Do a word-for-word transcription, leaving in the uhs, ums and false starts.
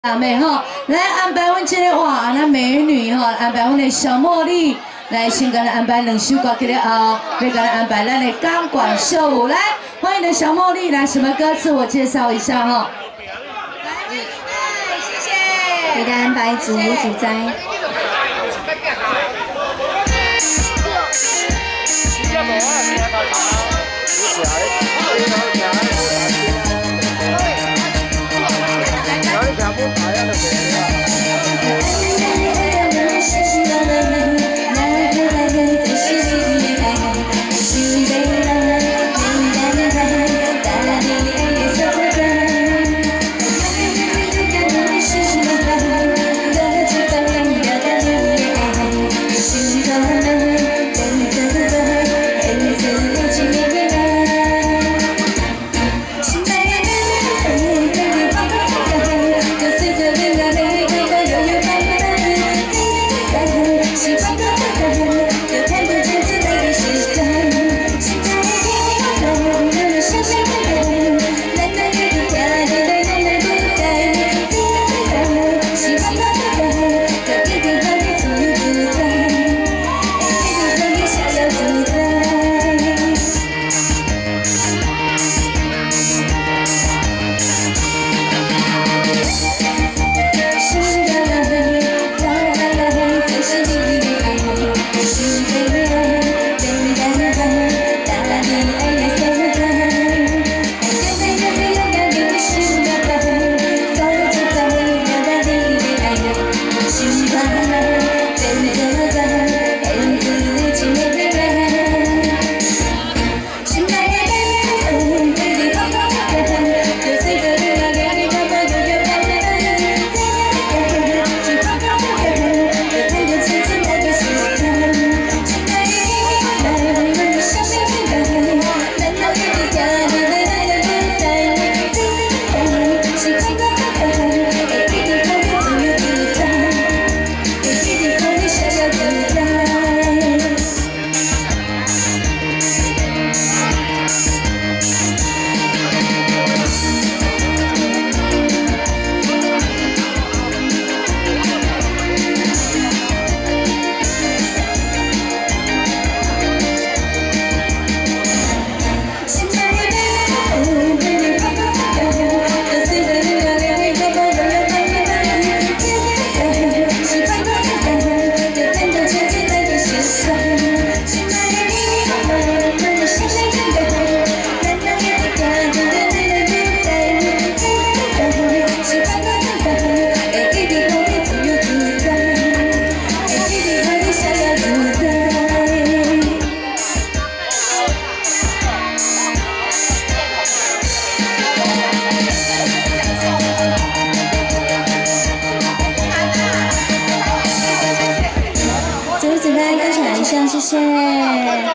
大妹哈，来安排阮这个哇，那美女哈，安排阮的小茉莉，来先给咱安排两首歌曲了后，再给咱安排咱的钢管秀舞。来，欢迎的小茉莉，来什么歌？自我介绍一下哈。来，谢谢。 给大家安排主主哉。 这位姐妹跟起来一下，谢谢。